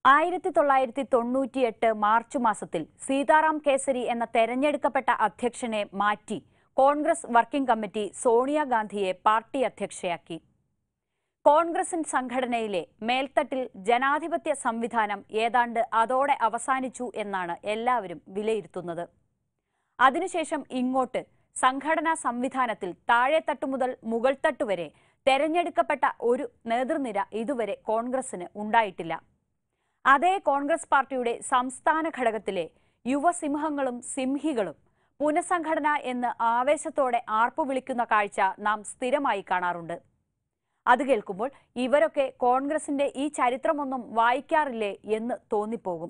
1998 March മാസത്തിൽ സീതാറാം കേസരി എന്ന തെരഞ്ഞെടുക്കപ്പെട്ട അധ്യക്ഷനെ മാറ്റി കോൺഗ്രസ് വർക്കിംഗ് കമ്മിറ്റി സോണിയാഗാന്ധിയെ പാർട്ടി അധ്യക്ഷയാക്കി. കോൺഗ്രസിൻ സംഘടനയിലെ മേൽത്തട്ടിൽ ജനാധിപത്യ സംവിധാനം ഏതാണ്ട് അതോടെ അവസാനിച്ചു എന്നാണ് എല്ലാവരും വിലയിരുത്തുന്നത്. അതിനുശേഷം ഇങ്ങോട്ട് സംഘടനാ സംവിധാനത്തിൽ താഴെത്തട്ടു മുതൽ മുകൾത്തട്ടു വരെ തെരഞ്ഞെടുക്കപ്പെട്ട ഒരു നേതൃനിര ഇതുവരെ കോൺഗ്രസിന് ഉണ്ടായിട്ടില്ല. അതേ കോൺഗ്രസ് പാർട്ടിയുടെ സംസ്ഥാന ഘടകത്തിലെ യുവസിംഹങ്ങളും സിംഹികളും പുനഃസംഘടന എന്ന് ആവേശത്തോടെ ആർപ്പുവിളിക്കുന്ന കാഴ്ച നാം സ്ഥിരമായി കാണാറുണ്ട്. അത് കേൾക്കുമ്പോൾ ഇവരൊക്കെ കോൺഗ്രസിന്റെ ഈ ചരിത്രമൊന്നും വായിക്കാറില്ലേ എന്ന് തോന്നിപ്പോകും.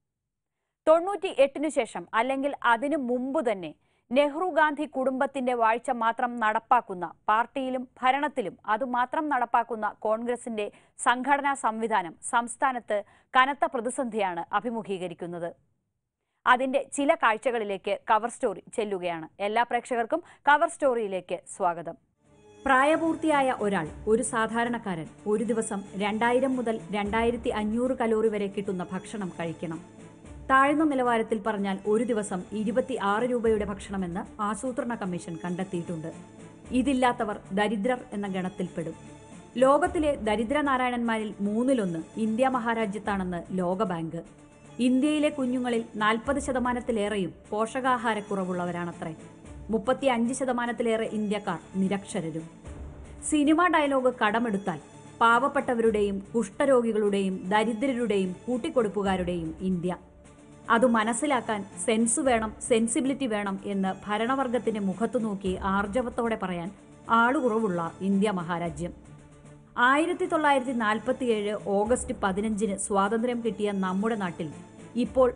98 ശേഷം അല്ലെങ്കിൽ അതിനു മുമ്പ് തന്നെ നെഹ്റു ഗാന്ധി കുടുംബത്തിന്റെ വാഴ്ച മാത്രം നടപ്പാക്കുന്ന പാർട്ടിയിലും ഭരണത്തിലും അതുമാത്രം നടപ്പാക്കുന്ന കോൺഗ്രസിന്റെ സംഘടനാ സംവിധാനം സംസ്ഥാനത്ത് കനത്ത പ്രതിസന്ധിയാണ് അഭിമുഖീകരിക്കുന്നത്. അതിന്റെ ചില കാഴ്ചകളിലേക്ക് കവർ സ്റ്റോറി ചെല്ലുകയാണ്. എല്ലാ പ്രേക്ഷകർക്കും കവർ സ്റ്റോറിയിലേക്ക് സ്വാഗതം. പ്രായപൂർത്തിയായ ഒരാൾ, ഒരു സാധാരണക്കാരൻ, ഒരു ദിവസം 2000 മുതൽ 2500 കലോറി വരെ കിട്ടുന്ന ഭക്ഷണം കഴിക്കണം. താഴ്ന്ന നിലവാരത്തിൽ പറഞ്ഞാൽ ഒരു ദിവസം 26 രൂപയുടെ ഭക്ഷണമെന്ന് ആസൂത്രണ കമ്മീഷൻ കണ്ടെത്തിയിട്ടുണ്ട്. ഇതില്ലാത്തവർ ദരിദ്രർ എന്ന ഗണത്തിൽപ്പെടും. ലോകത്തിലെ ദരിദ്രനാരായണന്മാരിൽ 1/3 ഇന്ത്യ മഹാരാജ്യത്താണെന്ന് ലോകബാങ്ക്. ഇന്ത്യയിലെ കുഞ്ഞുങ്ങളിൽ 40%-ലേറെയും പോഷകാഹാരക്കുറവുള്ളവരാണത്രേ. 35%-ലേറെ ഇന്ത്യക്കാർ നിരക്ഷരരും. സിനിമ ഡയലോഗ് കടമെടുത്താൽ പാവപ്പെട്ടവരുടെയും കുഷ്ഠരോഗികളുടെയും ദരിദ്രരുടെയും കൂട്ടിക്കൊടുപ്പുകാരുടെയും ഇന്ത്യ. അത് മനസ്സിലാക്കാൻ സെൻസ് വേണം, സെൻസിബിലിറ്റി വേണം എന്ന് ഭരണവർഗത്തിന്റെ മുഖത്തു നോക്കി ആർജവത്തോടെ പറയാൻ ആളുകുറവുള്ള ഇന്ത്യ മഹാരാജ്യം. 1947 ഓഗസ്റ്റ് 15 സ്വാതന്ത്ര്യം കിട്ടിയ നമ്മുടെ നാട്ടിൽ ഇപ്പോൾ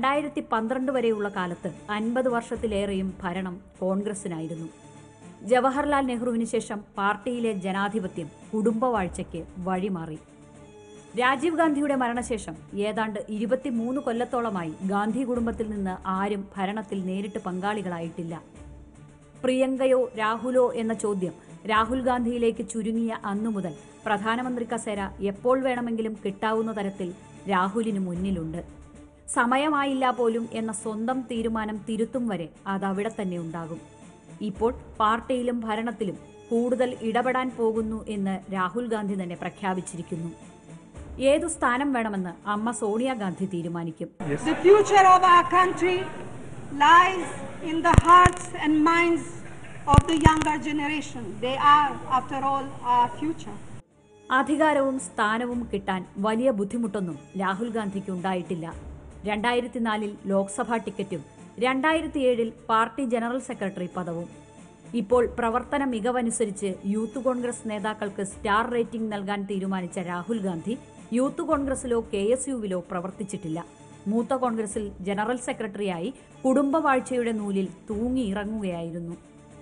2012 വരെയുള്ള കാലത്ത് 50 വർഷത്തിലേറെയും ഭരണം കോൺഗ്രസിനായിരുന്നു. ജവഹർലാൽ നെഹ്റുവിന് ശേഷം പാർട്ടിയിലെ ജനാധിപത്യം കുടുംബവാഴ്ചയ്ക്ക് വഴിമാറി. രാജീവ് ഗാന്ധിയുടെ മരണശേഷം ഏതാണ്ട് 23 കൊല്ലത്തോളമായി ഗാന്ധി കുടുംബത്തിൽ നിന്ന് ആരും ഭരണത്തിൽ നേരിട്ട് പങ്കാളികളായിട്ടില്ല. പ്രിയങ്കയോ രാഹുലോ എന്ന ചോദ്യം രാഹുൽ ഗാന്ധിയിലേക്ക് ചുരുങ്ങിയ അന്നു മുതൽ പ്രധാനമന്ത്രി കസേര എപ്പോൾ വേണമെങ്കിലും കിട്ടാവുന്ന തരത്തിൽ രാഹുലിന് മുന്നിലുണ്ട്. സമയമായില്ല പോലും എന്ന സ്വന്തം തീരുമാനം തിരുത്തും വരെ അതവിടെ തന്നെ ഉണ്ടാകും. ഇപ്പോൾ പാർട്ടിയിലും ഭരണത്തിലും കൂടുതൽ ഇടപെടാൻ പോകുന്നു എന്ന് രാഹുൽ ഗാന്ധി തന്നെ പ്രഖ്യാപിച്ചിരിക്കുന്നു. ഏതു സ്ഥാനം വേണമെന്ന് അമ്മ സോണിയാഗാന്ധി തീരുമാനിക്കും. The future of our country lies in the hearts and minds of the younger generation. They are, after all, our future. അധികാരവും സ്ഥാനവും കിട്ടാൻ വലിയ ബുദ്ധിമുട്ടൊന്നും രാഹുൽ ഗാന്ധിക്ക് ഉണ്ടായിട്ടില്ല. 2004 ലോക്സഭാ ടിക്കറ്റും 2007 പാർട്ടി ജനറൽ സെക്രട്ടറി പദവും. ഇപ്പോൾ പ്രവർത്തന മികവനുസരിച്ച് യൂത്ത് കോൺഗ്രസ് നേതാക്കൾക്ക് സ്റ്റാർ റേറ്റിംഗ് നൽകാൻ തീരുമാനിച്ച രാഹുൽ ഗാന്ധി യൂത്ത് കോൺഗ്രസിലോ KSUവിലോ പ്രവർത്തിച്ചിട്ടില്ല. മൂത്ത കോൺഗ്രസിൽ ജനറൽ സെക്രട്ടറിയായി കുടുംബവാഴ്ചയുടെ നൂലിൽ തൂങ്ങിയിറങ്ങുകയായിരുന്നു.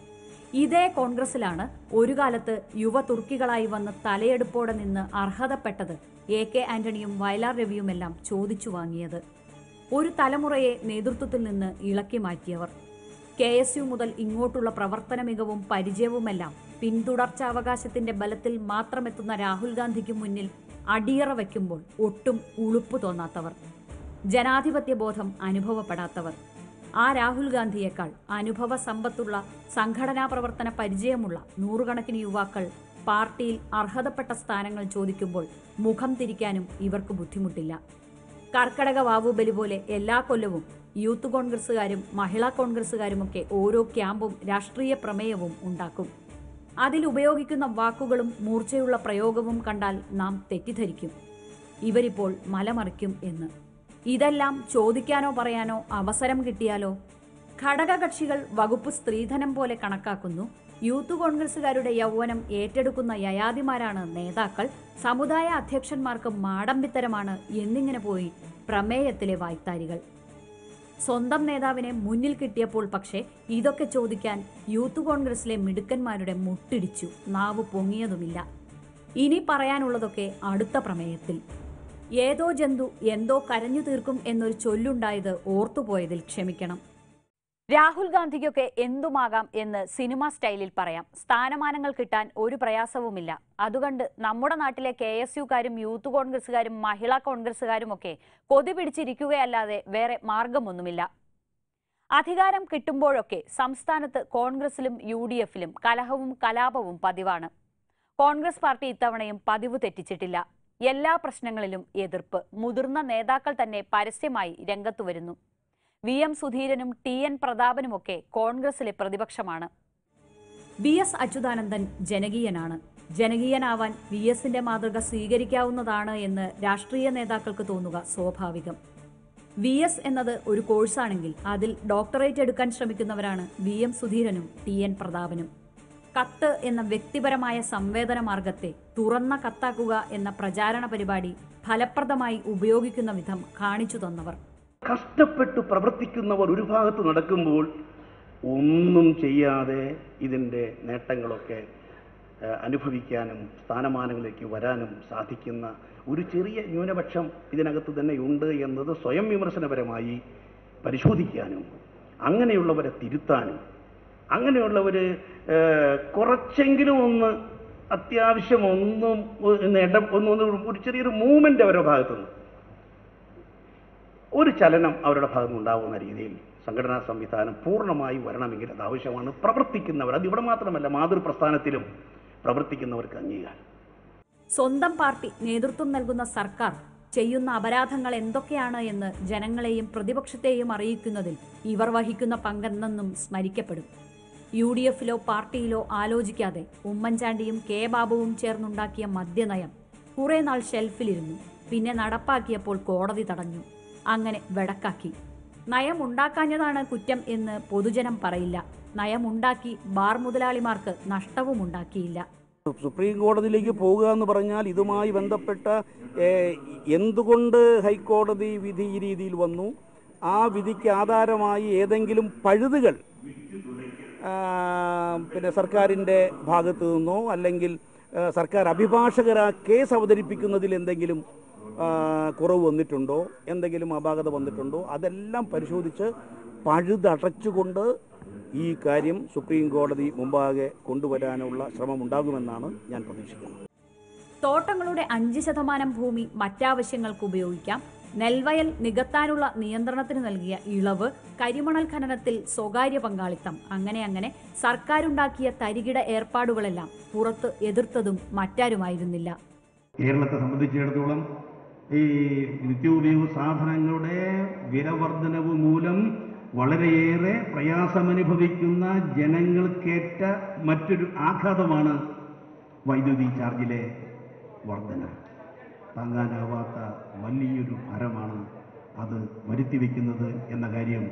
ഇതേ കോൺഗ്രസിലാണ് ഒരു കാലത്ത് യുവ തുർക്കികളായി വന്ന് തലയെടുപ്പോടെ നിന്ന് അർഹതപ്പെട്ടത് AK ആന്റണിയും വയലാർ രവിയുമെല്ലാം ചോദിച്ചു വാങ്ങിയത്. ഒരു തലമുറയെ നേതൃത്വത്തിൽ നിന്ന് ഇളക്കി മാറ്റിയവർ. KSU മുതൽ ഇങ്ങോട്ടുള്ള പ്രവർത്തന മികവും പരിചയവുമെല്ലാം പിന്തുടർച്ചാവകാശത്തിന്റെ ബലത്തിൽ മാത്രമെത്തുന്ന രാഹുൽ ഗാന്ധിക്ക് മുന്നിൽ അടിയറ വയ്ക്കുമ്പോൾ ഒട്ടും ഉളുപ്പ് തോന്നാത്തവർ, ജനാധിപത്യ ബോധം അനുഭവപ്പെടാത്തവർ. ആ രാഹുൽ ഗാന്ധിയേക്കാൾ അനുഭവ സമ്പത്തുള്ള സംഘടനാ പ്രവർത്തന പരിചയമുള്ള നൂറുകണക്കിന് യുവാക്കൾ പാർട്ടിയിൽ അർഹതപ്പെട്ട സ്ഥാനങ്ങൾ ചോദിക്കുമ്പോൾ മുഖം തിരിക്കാനും ഇവർക്ക് ബുദ്ധിമുട്ടില്ല. കർക്കടക വാവുബലി പോലെ എല്ലാ കൊല്ലവും യൂത്ത് കോൺഗ്രസുകാരും മഹിളാ കോൺഗ്രസുകാരുമൊക്കെ ഓരോ ക്യാമ്പും രാഷ്ട്രീയ പ്രമേയവും ഉണ്ടാക്കും. അതിലുപയോഗിക്കുന്ന വാക്കുകളും മൂർച്ചയുള്ള പ്രയോഗവും കണ്ടാൽ നാം തെറ്റിദ്ധരിക്കും ഇവരിപ്പോൾ മലമറിക്കും എന്ന്. ഇതെല്ലാം ചോദിക്കാനോ പറയാനോ അവസരം കിട്ടിയാലോ? ഘടകകക്ഷികൾ വകുപ്പ് സ്ത്രീധനം പോലെ കണക്കാക്കുന്നു. യൂത്ത് കോൺഗ്രസുകാരുടെ യൗവനം ഏറ്റെടുക്കുന്ന യയാതിമാരാണ് നേതാക്കൾ. സമുദായ അധ്യക്ഷന്മാർക്ക് മാടമ്പിത്തരമാണ് എന്നിങ്ങനെ പോയി പ്രമേയത്തിലെ വായ്ത്താരികൾ. സ്വന്തം നേതാവിനെ മുന്നിൽ കിട്ടിയപ്പോൾ പക്ഷേ ഇതൊക്കെ ചോദിക്കാൻ യൂത്ത് കോൺഗ്രസിലെ മിടുക്കന്മാരുടെ മുട്ടിടിച്ചു, നാവ് പൊങ്ങിയതുമില്ല. ഇനി പറയാനുള്ളതൊക്കെ അടുത്ത പ്രമേയത്തിൽ. ഏതോ ജന്തു എന്തോ കരഞ്ഞു തീർക്കും എന്നൊരു ചൊല്ലുണ്ടായത് ഓർത്തുപോയതിൽ ക്ഷമിക്കണം. രാഹുൽ ഗാന്ധിക്കൊക്കെ എന്തുമാകാം എന്ന് സിനിമ സ്റ്റൈലിൽ പറയാം. സ്ഥാനമാനങ്ങൾ കിട്ടാൻ ഒരു പ്രയാസവുമില്ല. അതുകൊണ്ട് നമ്മുടെ നാട്ടിലെ KSUകാരും യൂത്ത് കോൺഗ്രസുകാരും മഹിളാ കോൺഗ്രസുകാരും ഒക്കെ കൊതി പിടിച്ചിരിക്കുകയല്ലാതെ വേറെ മാർഗമൊന്നുമില്ല. അധികാരം കിട്ടുമ്പോഴൊക്കെ സംസ്ഥാനത്ത് കോൺഗ്രസിലും UDFിലും കലഹവും കലാപവും പതിവാണ്. കോൺഗ്രസ് പാർട്ടി ഇത്തവണയും പതിവ് തെറ്റിച്ചിട്ടില്ല. എല്ലാ പ്രശ്നങ്ങളിലും എതിർപ്പ്. മുതിർന്ന നേതാക്കൾ തന്നെ പരസ്യമായി രംഗത്തു വരുന്നു. VM സുധീരനും TN പ്രതാപനുമൊക്കെ കോൺഗ്രസിലെ പ്രതിപക്ഷമാണ്. BS അച്യുതാനന്ദൻ ജനകീയനാണ്. ജനകീയനാവാൻ VSന്റെ മാതൃക സ്വീകരിക്കാവുന്നതാണ് എന്ന് രാഷ്ട്രീയ നേതാക്കൾക്ക് തോന്നുക സ്വാഭാവികം. VS എന്നത് ഒരു കോഴ്സാണെങ്കിൽ അതിൽ ഡോക്ടറേറ്റ് എടുക്കാൻ ശ്രമിക്കുന്നവരാണ് VM സുധീരനും TN പ്രതാപനും. കത്ത് എന്ന വ്യക്തിപരമായ സംവേദന മാർഗത്തെ തുറന്ന കത്താക്കുക എന്ന പ്രചാരണ പരിപാടി ഫലപ്രദമായി ഉപയോഗിക്കുന്ന വിധം കാണിച്ചു തന്നവർ. കഷ്ടപ്പെട്ട് പ്രവർത്തിക്കുന്നവർ ഒരു ഭാഗത്ത് നടക്കുമ്പോൾ ഒന്നും ചെയ്യാതെ ഇതിൻ്റെ നേട്ടങ്ങളൊക്കെ അനുഭവിക്കാനും സ്ഥാനമാനങ്ങളിലേക്ക് വരാനും സാധിക്കുന്ന ഒരു ചെറിയ ന്യൂനപക്ഷം ഇതിനകത്ത് തന്നെ ഉണ്ട് എന്നത് സ്വയം വിമർശനപരമായി പരിശോധിക്കാനും അങ്ങനെയുള്ളവരെ തിരുത്താനും അങ്ങനെയുള്ളവർ കുറച്ചെങ്കിലും ഒന്ന് അത്യാവശ്യം ഒന്നും ഒരു ചെറിയൊരു മൂവ്മെൻ്റ് അവരുടെ ഭാഗത്തുനിന്ന് ഒരു ചലനം അവരുടെ ഭാഗത്ത് ഉണ്ടാകുന്ന രീതിയിൽ സംഘടനാ സംവിധാനം പൂർണ്ണമായി വരണമെങ്കിൽ അത് ആവശ്യമാണ്. പ്രവർത്തിക്കുന്നവർ, അത് ഇവിടെ മാത്രമല്ല മാതൃപ്രസ്ഥാനത്തിലും പ്രവർത്തിക്കുന്നവർക്ക് അംഗീകാരം. സ്വന്തം പാർട്ടി നേതൃത്വം നൽകുന്ന സർക്കാർ ചെയ്യുന്ന അപരാധങ്ങൾ എന്തൊക്കെയാണ് എന്ന് ജനങ്ങളെയും പ്രതിപക്ഷത്തെയും അറിയിക്കുന്നതിൽ ഇവർ വഹിക്കുന്ന പങ്കെന്നും സ്മരിക്കപ്പെടും. UDFിലോ പാർട്ടിയിലോ ആലോചിക്കാതെ ഉമ്മൻചാണ്ടിയും K ബാബുവും ചേർന്നുണ്ടാക്കിയ മദ്യനയം കുറെ നാൾ ഷെൽഫിലിരുന്നു. പിന്നെ നടപ്പാക്കിയപ്പോൾ കോടതി തടഞ്ഞു. അങ്ങനെ വെടക്കാക്കി. നയമുണ്ടാക്കാഞ്ഞതാണ് കുറ്റം എന്ന് പൊതുജനം പറയില്ല. നയമുണ്ടാക്കി ബാർ മുതലാളിമാർക്ക് നഷ്ടവുമുണ്ടാക്കിയില്ല. സുപ്രീം കോടതിയിലേക്ക് പോകുക എന്ന് പറഞ്ഞാൽ ഇതുമായി ബന്ധപ്പെട്ട എന്തുകൊണ്ട് ഹൈക്കോടതി വിധി ഈ രീതിയിൽ വന്നു, ആ വിധിക്ക് ആധാരമായി ഏതെങ്കിലും പഴുതുകൾ പിന്നെ സർക്കാരിൻ്റെ ഭാഗത്തു നിന്നോ അല്ലെങ്കിൽ സർക്കാർ അഭിഭാഷകരാ കേസ് അവതരിപ്പിക്കുന്നതിൽ എന്തെങ്കിലും കുറവ് വന്നിട്ടുണ്ടോ, എന്തെങ്കിലും അപാകത വന്നിട്ടുണ്ടോ, അതെല്ലാം പരിശോധിച്ച് പഴുതടച്ചുകൊണ്ട് ഈ കാര്യം സുപ്രീം കോടതി മുമ്പാകെ കൊണ്ടുവരാനുള്ള ശ്രമമുണ്ടാകുമെന്നാണ് ഞാൻ പ്രതീക്ഷിക്കുന്നത്. തോട്ടങ്ങളുടെ 5% ഭൂമി മറ്റാവശ്യങ്ങൾക്ക് ഉപയോഗിക്കാം. നെൽവയൽ നികത്താനുള്ള നിയന്ത്രണത്തിന് നൽകിയ ഇളവ്, കരിമണൽ ഖനനത്തിൽ സ്വകാര്യ പങ്കാളിത്തം, അങ്ങനെ സർക്കാരുണ്ടാക്കിയ തരികിട ഏർപ്പാടുകളെല്ലാം പുറത്ത് എതിർത്തതും മറ്റാരുമായിരുന്നില്ല. കേരളത്തെ സംബന്ധിച്ചിടത്തോളം ഈ നിത്യോപയോഗ സാധനങ്ങളുടെ വില വർധനവ് മൂലം വളരെയേറെ പ്രയാസമനുഭവിക്കുന്ന ജനങ്ങൾക്കേറ്റ മറ്റൊരു ആഘാതമാണ് വൈദ്യുതി ചാർജിലെ വർധന. താങ്ങാനാവാത്ത വലിയൊരു ഭാരമാണ് അത് വരുത്തിവെക്കുന്നത് എന്ന കാര്യം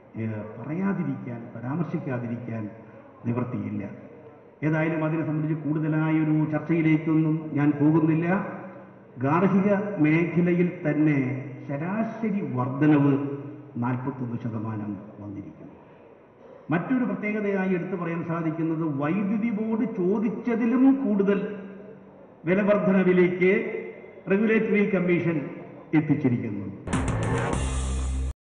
പരാമർശിക്കാതിരിക്കാൻ നിവൃത്തിയില്ല. ഏതായാലും അതിനെ സംബന്ധിച്ച് കൂടുതലായൊരു ചർച്ചയിലേക്കൊന്നും ഞാൻ പോകുന്നില്ല. ഗാർഹിക മേഖലയിൽ തന്നെ ശരാശരി വർധനവ് 41% വന്നിരിക്കുന്നു. മറ്റൊരു പ്രത്യേകതയായി എടുത്തു പറയാൻ സാധിക്കുന്നത് വൈദ്യുതി ബോർഡ് ചോദിച്ചതിലും കൂടുതൽ വിലവർധനവിലേക്ക് റെഗുലേറ്ററി കമ്മീഷൻ എത്തിച്ചിരിക്കുന്നു.